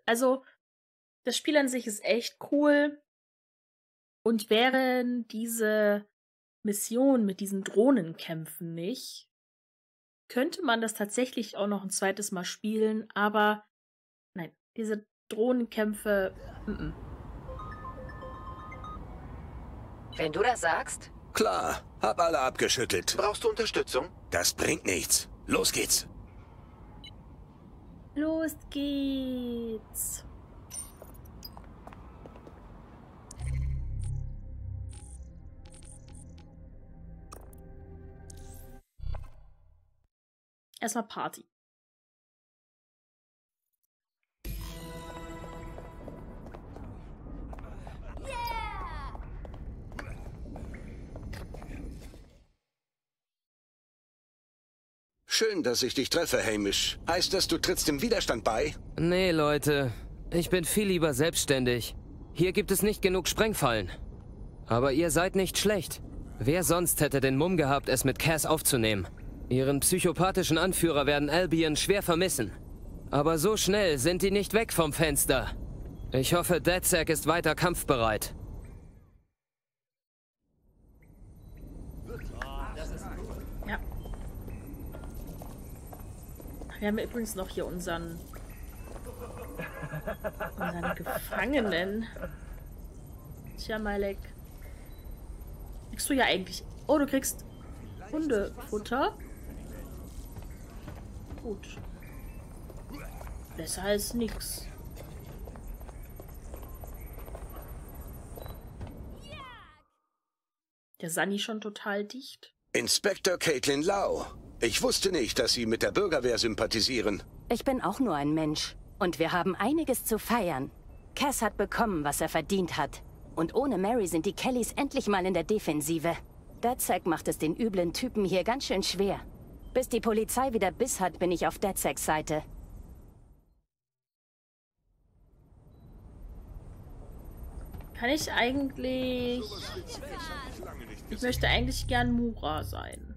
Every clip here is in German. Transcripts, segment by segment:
Also, das Spiel an sich ist echt cool. Und wären diese Missionen mit diesen Drohnenkämpfen nicht, könnte man das tatsächlich auch noch ein zweites Mal spielen, aber nein, diese Drohnenkämpfe, mm-mm. Wenn du das sagst. Klar, hab alle abgeschüttelt. Brauchst du Unterstützung? Das bringt nichts. Los geht's. Los geht's. Erstmal Party. Schön, dass ich dich treffe, Hamish. Heißt das, du trittst dem Widerstand bei? Nee, Leute. Ich bin viel lieber selbstständig. Hier gibt es nicht genug Sprengfallen. Aber ihr seid nicht schlecht. Wer sonst hätte den Mumm gehabt, es mit Cass aufzunehmen? Ihren psychopathischen Anführer werden Albion schwer vermissen. Aber so schnell sind die nicht weg vom Fenster. Ich hoffe, DedSec ist weiter kampfbereit. Ja. Wir haben übrigens noch hier unseren Gefangenen. Tja, Malek. Kriegst du ja eigentlich... Oh, du kriegst Hundefutter. Gut. Besser als nix. Der Sunny schon total dicht. Inspektor Caitlin Lau. Ich wusste nicht, dass Sie mit der Bürgerwehr sympathisieren. Ich bin auch nur ein Mensch. Und wir haben einiges zu feiern. Cass hat bekommen, was er verdient hat. Und ohne Mary sind die Kellys endlich mal in der Defensive. DedSec macht es den üblen Typen hier ganz schön schwer. Bis die Polizei wieder Biss hat, bin ich auf DedSecs Seite. Kann ich eigentlich... Ich möchte eigentlich gern Mura sein.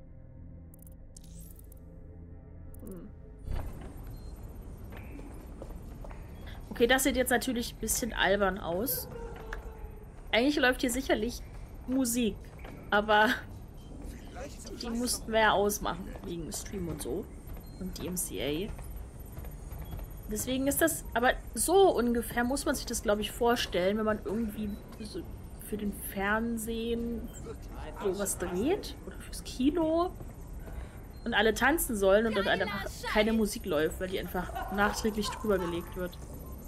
Okay, das sieht jetzt natürlich ein bisschen albern aus. Eigentlich läuft hier sicherlich Musik, aber die mussten wir ja ausmachen, wegen Stream und so. Und DMCA. Deswegen ist das, aber so ungefähr muss man sich das, glaube ich, vorstellen, wenn man irgendwie so für den Fernsehen sowas dreht oder fürs Kino und alle tanzen sollen und dann einfach keine Musik läuft, weil die einfach nachträglich drüber gelegt wird.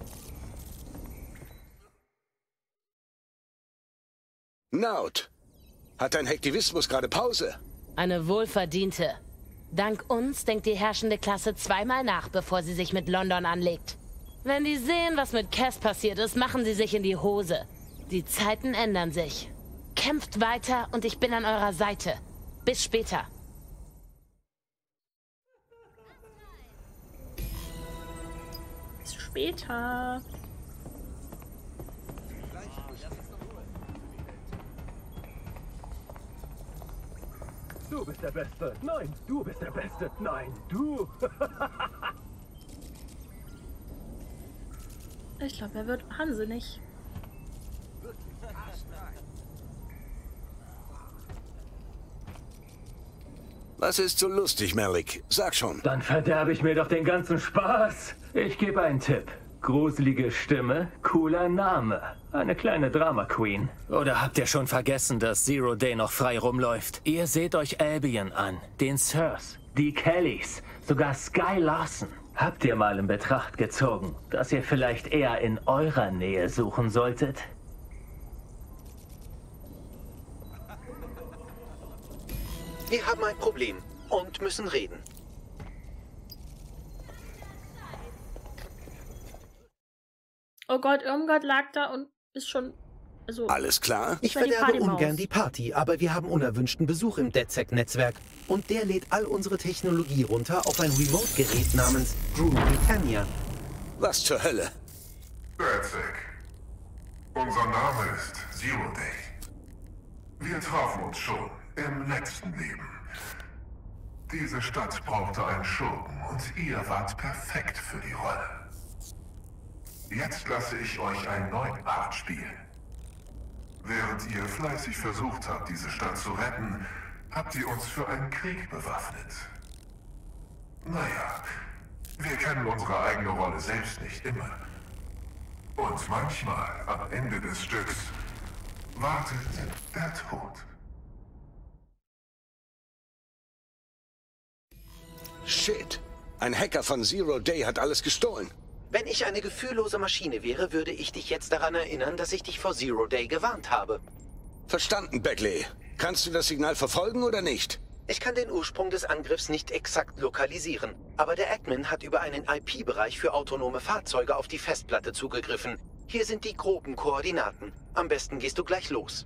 Naut, hat dein Hektivismus gerade Pause? Eine wohlverdiente. Dank uns denkt die herrschende Klasse zweimal nach, bevor sie sich mit London anlegt. Wenn die sehen, was mit Cass passiert ist, machen sie sich in die Hose. Die Zeiten ändern sich. Kämpft weiter und ich bin an eurer Seite. Bis später. Bis später. Du bist der Beste. Nein, du bist der Beste. Nein, du. Ich glaube, er wird wahnsinnig. Was ist so lustig, Malik? Sag schon. Dann verderbe ich mir doch den ganzen Spaß. Ich gebe einen Tipp. Gruselige Stimme, cooler Name. Eine kleine Drama Queen. Oder habt ihr schon vergessen, dass Zero Day noch frei rumläuft? Ihr seht euch Albion an, den Sirs, Die Kellys, sogar Sky Larson. Habt ihr mal in Betracht gezogen, dass ihr vielleicht eher in eurer Nähe suchen solltet? Wir haben ein Problem und müssen reden. Oh Gott, Irmgard lag da und ist schon... Also, Alles klar? Ich war die verderbe Partymaus. ungern die Party, aber wir haben unerwünschten Besuch im DedSec-Netzwerk. Und der lädt all unsere Technologie runter auf ein Remote-Gerät namens Drew Britannia. Was zur Hölle? DedSec. Unser Name ist Zero Day. Wir trafen uns schon im letzten Leben. Diese Stadt brauchte einen Schurken und ihr wart perfekt für die Rolle. Jetzt lasse ich euch einen neuen Part spielen. Während ihr fleißig versucht habt, diese Stadt zu retten, habt ihr uns für einen Krieg bewaffnet. Naja, wir kennen unsere eigene Rolle selbst nicht immer. Und manchmal, am Ende des Stücks, wartet der Tod. Shit. Ein Hacker von Zero Day hat alles gestohlen. Wenn ich eine gefühllose Maschine wäre, würde ich dich jetzt daran erinnern, dass ich dich vor Zero Day gewarnt habe. Verstanden, Beckley. Kannst du das Signal verfolgen oder nicht? Ich kann den Ursprung des Angriffs nicht exakt lokalisieren, aber der Admin hat über einen IP-Bereich für autonome Fahrzeuge auf die Festplatte zugegriffen. Hier sind die groben Koordinaten. Am besten gehst du gleich los.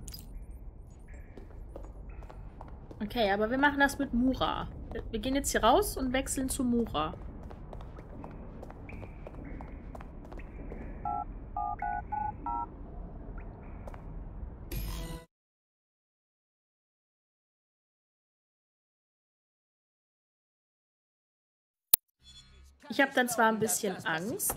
Okay, aber wir machen das mit Mura. Wir gehen jetzt hier raus und wechseln zu Mura. Ich habe dann zwar ein bisschen Angst.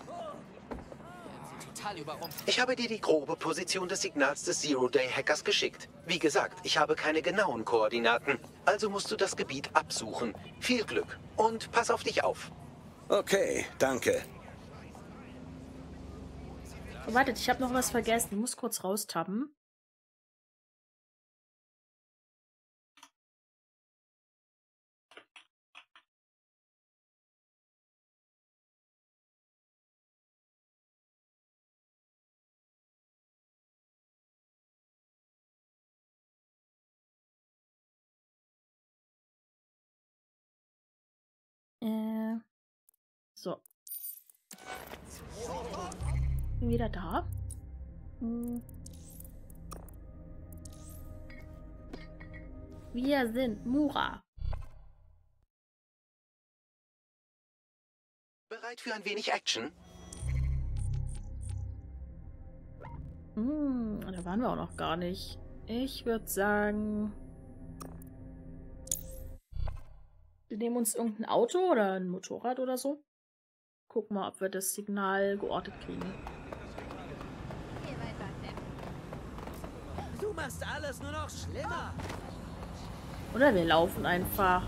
Ich habe dir die grobe Position des Signals des Zero-Day-Hackers geschickt. Wie gesagt, ich habe keine genauen Koordinaten. Also musst du das Gebiet absuchen. Viel Glück und pass auf dich auf. Okay, danke. Oh, wartet, ich habe noch was vergessen. Ich muss kurz raustappen. So. Bin wieder da. Wir sind Mura. Bereit für ein wenig Action? Da waren wir auch noch gar nicht. Ich würde sagen... Wir nehmen uns irgendein Auto oder ein Motorrad oder so. Gucken mal, ob wir das Signal geortet kriegen. Du machst alles nur noch schlimmer. Oder wir laufen einfach.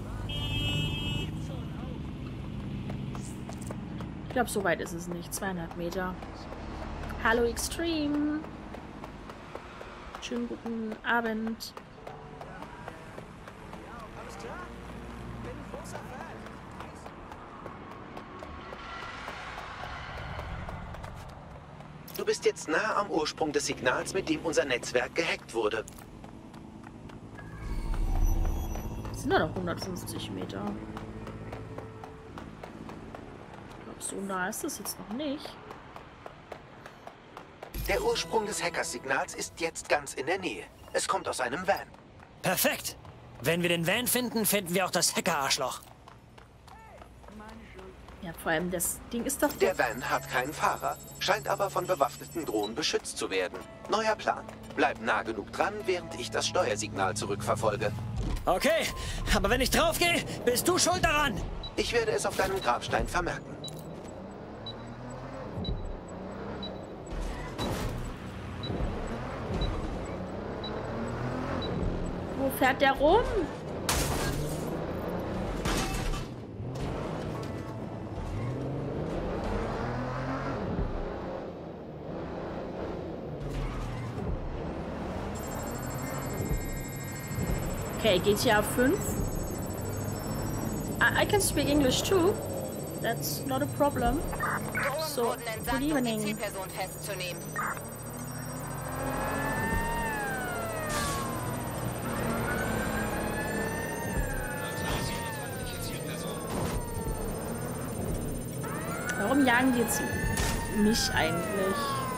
Ich glaube, so weit ist es nicht. 200 Meter. Hallo Extreme. Schönen guten Abend. Du bist jetzt nah am Ursprung des Signals, mit dem unser Netzwerk gehackt wurde. Das sind nur noch 150 Meter. Ich glaube, so nah ist das jetzt noch nicht. Der Ursprung des Hackersignals ist jetzt ganz in der Nähe. Es kommt aus einem Van. Perfekt. Wenn wir den Van finden, finden wir auch das Hacker-Arschloch. Ja, vor allem das Ding ist doch... Der Van hat keinen Fahrer, scheint aber von bewaffneten Drohnen beschützt zu werden. Neuer Plan. Bleib nah genug dran, während ich das Steuersignal zurückverfolge. Okay, aber wenn ich draufgehe, bist du schuld daran. Ich werde es auf deinem Grabstein vermerken. Wo fährt der rum? Okay, GTA 5. I can speak English too. That's not a problem. So, good evening. Warum jagen die jetzt mich eigentlich?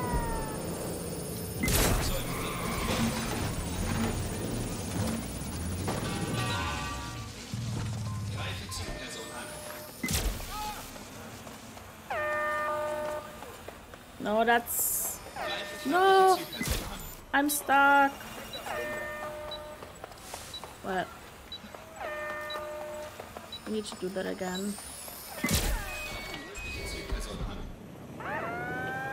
No, that's... No! I'm stuck! Well... I need to do that again.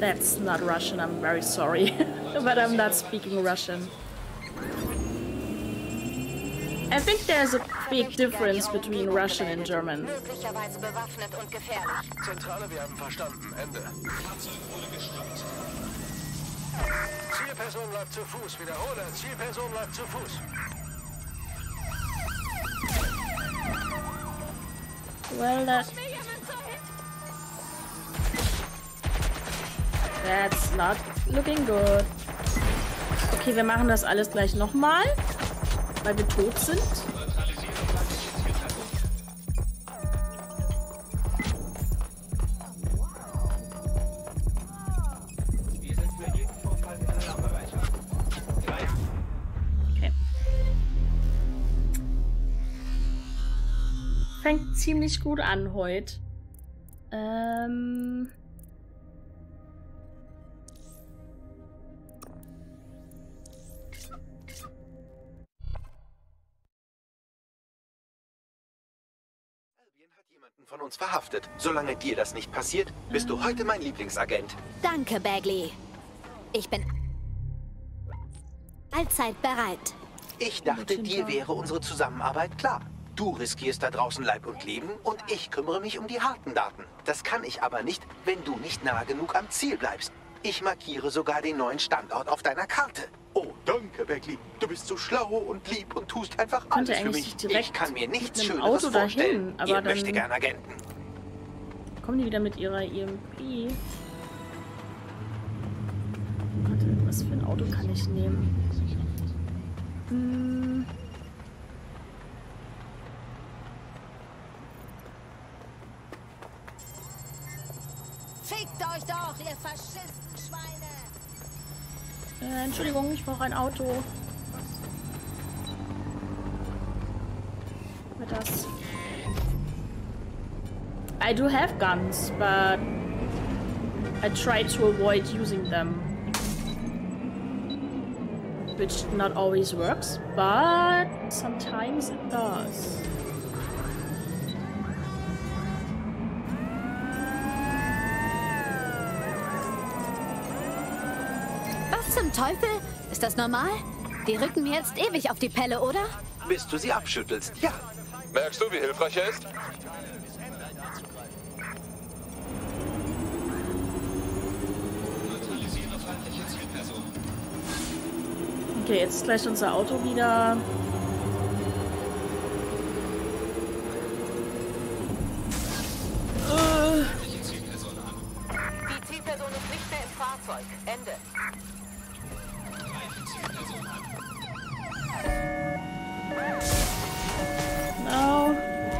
That's not Russian, I'm very sorry. But I'm not speaking Russian. I think there's a big difference between Russian and German. Zentrale, wir haben verstanden. Ende. Zielperson läuft zu Fuß. Wiederhole, Zielperson läuft zu Fuß. Well, that's not looking good. Okay, wir machen das alles gleich nochmal, weil wir tot sind. Okay. Fängt ziemlich gut an heute. Von uns verhaftet. Solange dir das nicht passiert, bist du heute mein Lieblingsagent. Danke, Bagley. Ich bin allzeit bereit. Ich dachte, dir wäre unsere Zusammenarbeit klar. Du riskierst da draußen Leib und Leben und ich kümmere mich um die harten Daten. Das kann ich aber nicht, wenn du nicht nah genug am Ziel bleibst. Ich markiere sogar den neuen Standort auf deiner Karte. Oh, danke, Bagley. Du bist so schlau und lieb und tust einfach alles für mich. Ich kann mir nichts Schöneres vorstellen. Aber ihr möchte gern Agenten. Kommen die wieder mit ihrer EMP? Warte, was für ein Auto kann ich nehmen? Fickt euch doch, ihr verschissenen Schweine! Entschuldigung, ich brauche ein Auto. Mit das. I do have guns, but I try to avoid using them. Which not always works, but sometimes it does. Was zum Teufel? Ist das normal? Die rücken mir jetzt ewig auf die Pelle, oder? Bis du sie abschüttelst, ja. Merkst du, wie hilfreich er ist? Okay, jetzt ist gleich unser Auto wieder. Die Zielperson ist nicht mehr im Fahrzeug. Ende. No.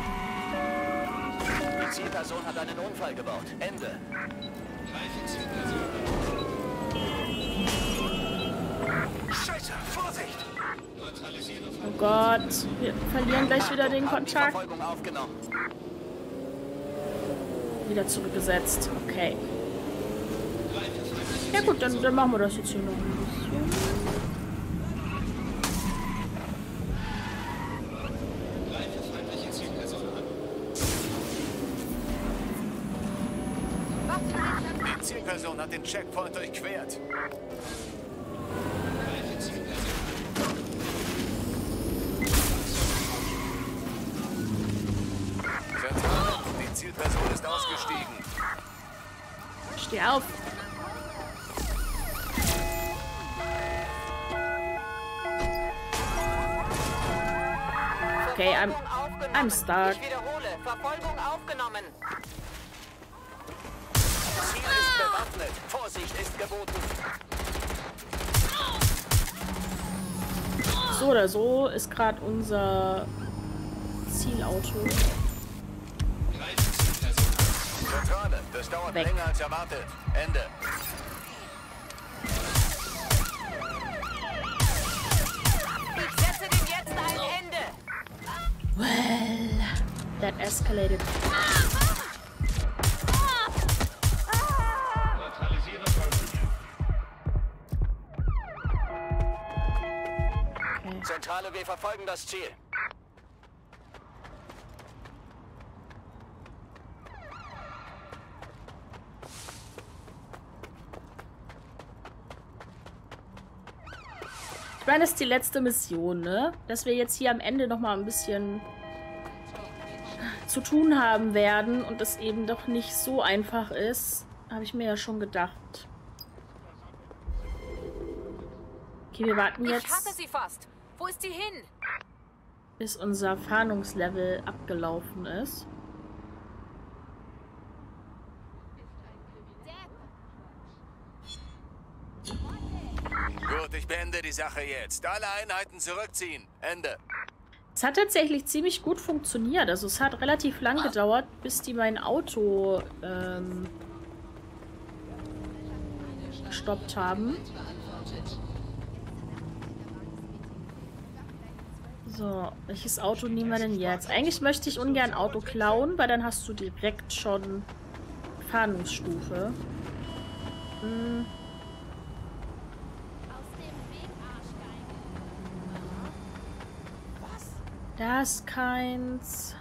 Die Zielperson hat einen Unfall gebaut. Ende. Scheiße, Vorsicht! Oh Gott, wir verlieren gleich wieder den Kontakt. Wieder zurückgesetzt. Okay. Ja gut, dann machen wir das jetzt hier noch ein bisschen. Die Zielperson hat den Checkpoint durchquert. Die Zielperson ist ausgestiegen. Steh auf. Okay, I'm stuck. Ich wiederhole, Verfolgung aufgenommen. Ziel ist bewaffnet. Vorsicht ist geboten. So oder so ist gerade unser Zielauto. Zentrale, das dauert länger als erwartet. Ende. Ich setze dem jetzt ein Ende. Well, that escalated. Okay. Zentrale, wir verfolgen das Ziel. meine, das ist die letzte Mission, ne? Dass wir jetzt hier am Ende nochmal ein bisschen zu tun haben werden und es eben doch nicht so einfach ist, habe ich mir ja schon gedacht. Okay, wir warten jetzt, Ich hatte sie fast. Wo ist sie hin? bis unser Fahndungslevel abgelaufen ist. Gut, ich beende die Sache jetzt. Alle Einheiten zurückziehen. Ende. Es hat tatsächlich ziemlich gut funktioniert. Also es hat relativ lang gedauert, bis die mein Auto gestoppt haben. So, welches Auto nehmen wir denn jetzt? Eigentlich möchte ich ungern Auto klauen, weil dann hast du direkt schon Fahndungsstufe. Hm. Da ist keins.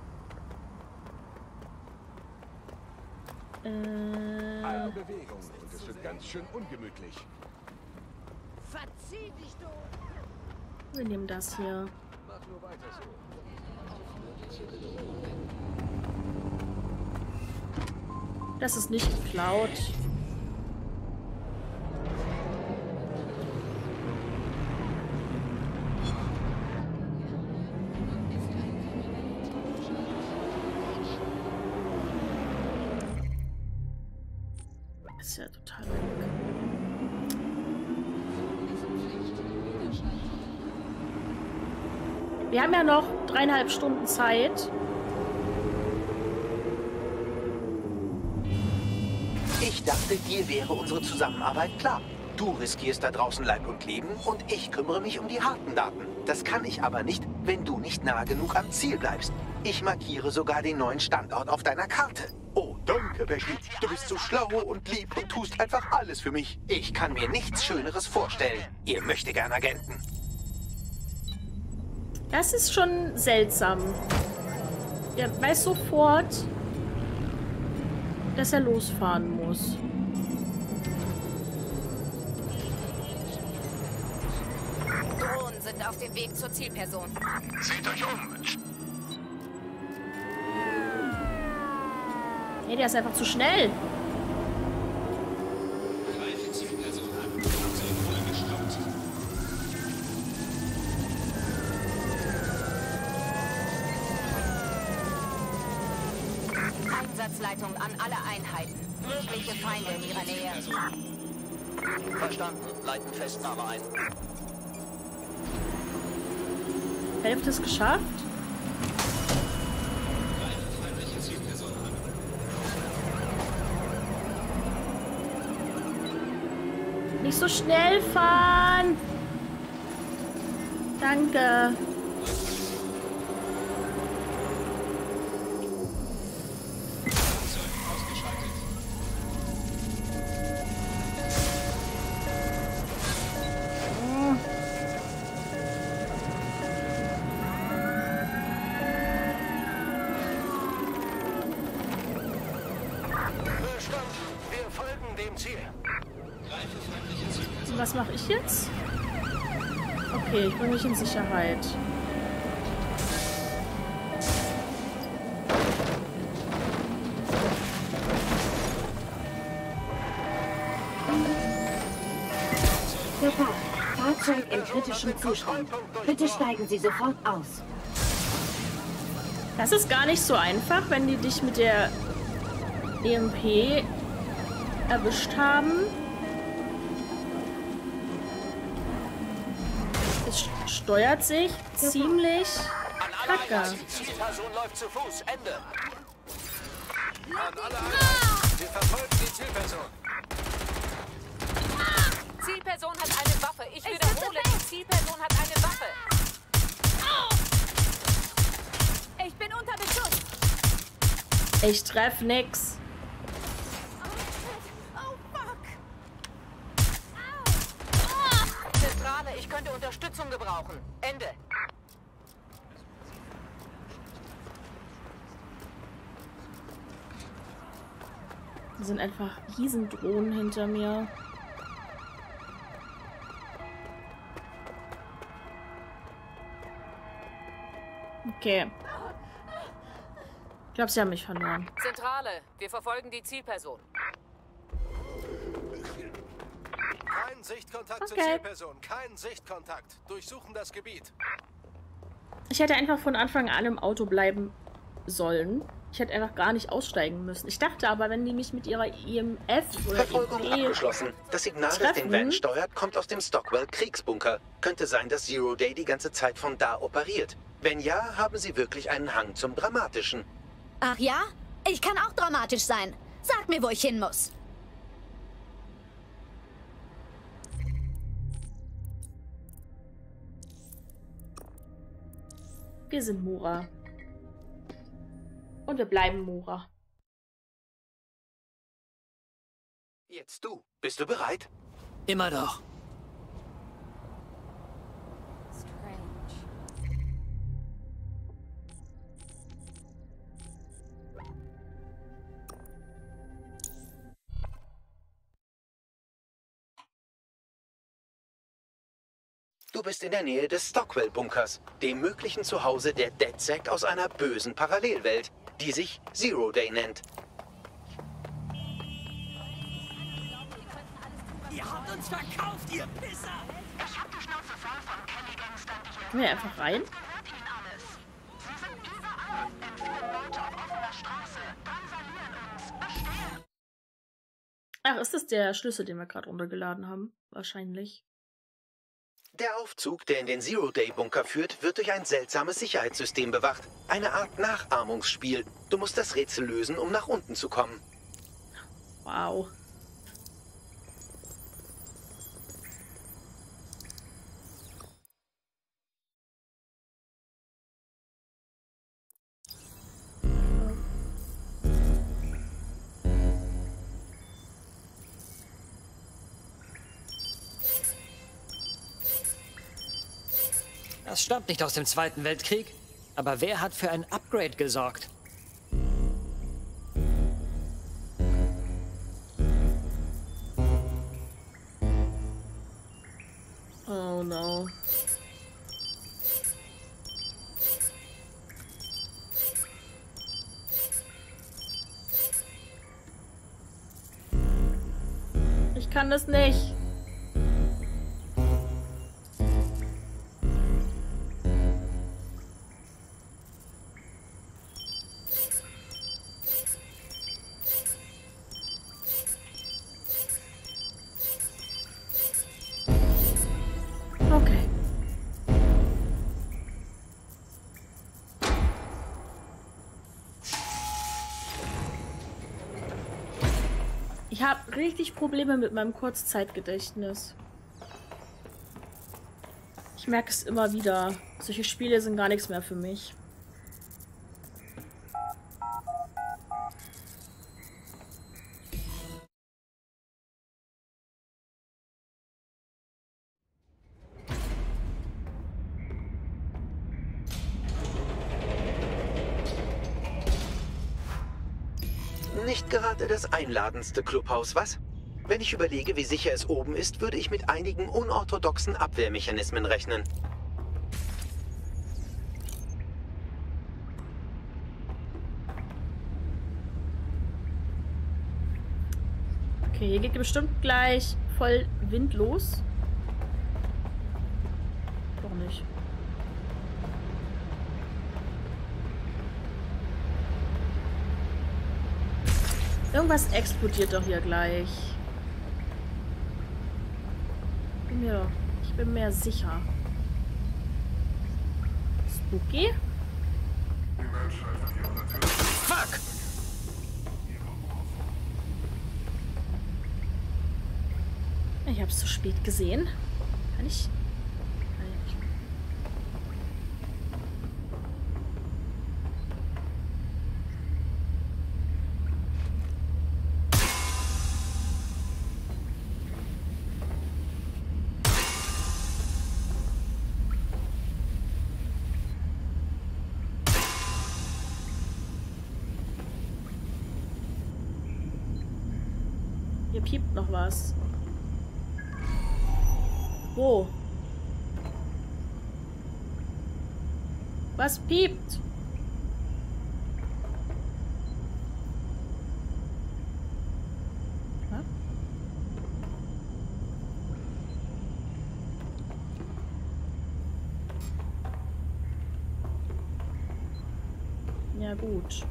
Eine Bewegung und es wird ganz schön ungemütlich. Verzieh dich doch! Wir nehmen das hier. Mach nur weiter so. Das ist nicht geklaut. Das ist ja total weg. Wir haben ja noch 3,5 Stunden Zeit. Ich dachte, dir wäre unsere Zusammenarbeit klar. Du riskierst da draußen Leib und Leben und ich kümmere mich um die harten Daten. Das kann ich aber nicht, wenn du nicht nah genug am Ziel bleibst. Ich markiere sogar den neuen Standort auf deiner Karte. Oh, danke, Becky. Du bist so schlau und lieb und tust einfach alles für mich. Ich kann mir nichts Schöneres vorstellen. Ihr Möchtegern-Agenten. Das ist schon seltsam. Er weiß sofort, dass er losfahren muss. Drohnen sind auf dem Weg zur Zielperson. Seht euch um. Nee, der ist einfach zu schnell. Einsatzleitung an alle Einheiten. Mögliche Feinde in ihrer Nähe. Verstanden. Leiten Festnahme ein. Hälfte ist geschafft. Nicht so schnell fahren. Danke. Wir folgen dem Ziel. Und was mache ich jetzt? Okay, ich bringe mich in Sicherheit. Verpasst. Fahrzeug in kritischem Zustand. Bitte steigen Sie sofort aus. Das ist gar nicht so einfach, wenn die dich mit der EMP erwischt haben. Es steuert sich ziemlich kacke. Die Zielperson läuft zu Fuß. Ende. An alle Einheiten. Wir verfolgen die Zielperson. Zielperson hat eine Waffe. Ich wiederhole, die Zielperson hat eine Waffe. Ich bin unter Beschuss. Ich treff nix. Zentrale, ich könnte Unterstützung gebrauchen. Ende. Da sind einfach Riesendrohnen hinter mir. Okay. Ich glaube, sie haben mich verloren. Zentrale, wir verfolgen die Zielperson. Kein Sichtkontakt zur Zielperson. Kein Sichtkontakt. Durchsuchen das Gebiet. Ich hätte einfach von Anfang an im Auto bleiben sollen. Ich hätte einfach gar nicht aussteigen müssen. Ich dachte aber, wenn die mich mit ihrer IMF oder Verfolgung abgeschlossen. Das Signal, das den Van steuert, kommt aus dem Stockwell-Kriegsbunker. Könnte sein, dass Zero Day die ganze Zeit von da operiert. Wenn ja, haben sie wirklich einen Hang zum Dramatischen. Ach ja? Ich kann auch dramatisch sein. Sag mir, wo ich hin muss. Wir sind Mora. Und wir bleiben Mora. Jetzt du. Bist du bereit? Immer doch. Du bist in der Nähe des Stockwell-Bunkers, dem möglichen Zuhause der DedSec aus einer bösen Parallelwelt, die sich Zero Day nennt. Ihr habt uns verkauft, ihr Pisser! Ich hab die Schnauze voll von Kelly-Gangstern, die hier. Können wir einfach rein? Gehört ihnen alles. Sie sind überall, entführen Leute auf offener Straße, drangsalieren uns, bestehlen. Ach, ist das der Schlüssel, den wir gerade runtergeladen haben? Wahrscheinlich. Der Aufzug, der in den Zero Day Bunker führt, wird durch ein seltsames Sicherheitssystem bewacht. Eine Art Nachahmungsspiel. Du musst das Rätsel lösen, um nach unten zu kommen. Wow. Das stammt nicht aus dem Zweiten Weltkrieg. Aber wer hat für ein Upgrade gesorgt? Oh no. Ich kann das nicht. Okay. Ich habe richtig Probleme mit meinem Kurzzeitgedächtnis. Ich merke es immer wieder. Solche Spiele sind gar nichts mehr für mich. Nicht gerade das einladendste Clubhaus, was? Wenn ich überlege, wie sicher es oben ist, würde ich mit einigen unorthodoxen Abwehrmechanismen rechnen. Okay, hier geht bestimmt gleich voll Wind los. Doch nicht. Irgendwas explodiert doch hier gleich. Ich bin mir sicher. Spooky? Fuck! Ich hab's zu spät gesehen. Kann ich? Hier piept noch was. Wo? Was piept? Ja, gut.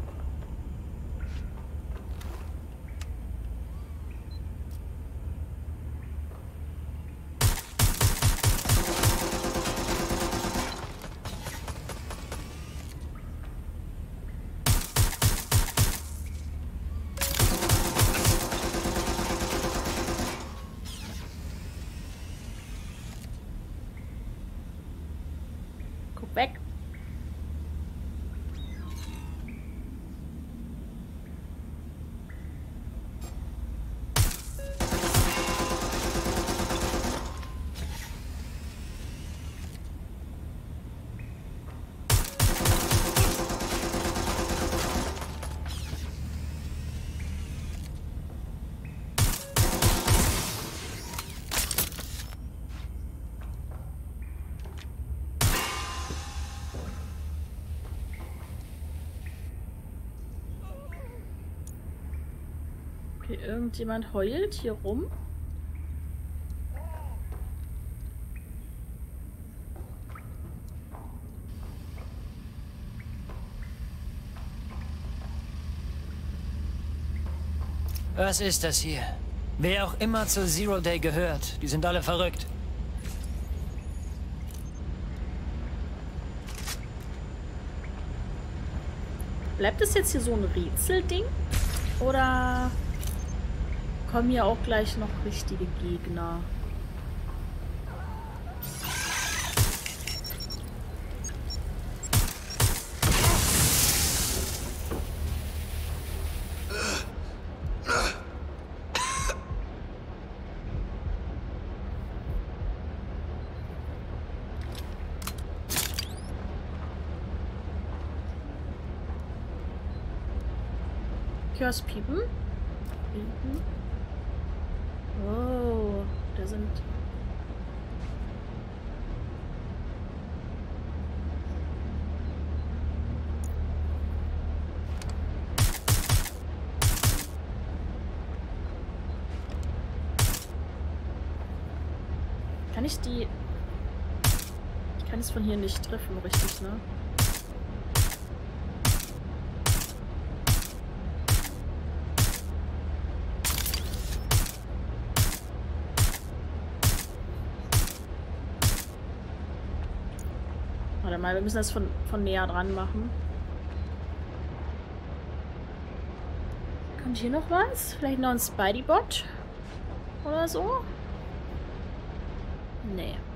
Guck weg. Okay, irgendjemand heult hier rum. Was ist das hier? Wer auch immer zu Zero Day gehört, die sind alle verrückt. Bleibt es jetzt hier so ein Rätselding? Oder kommen hier auch gleich noch richtige Gegner? Was piepen? Piepen? Oh, da sind... Kann ich die... Ich kann es von hier nicht treffen, richtig, ne? Warte mal, wir müssen das von näher dran machen. Kommt hier noch was? Vielleicht noch ein Spidey-Bot? Oder so? Nee.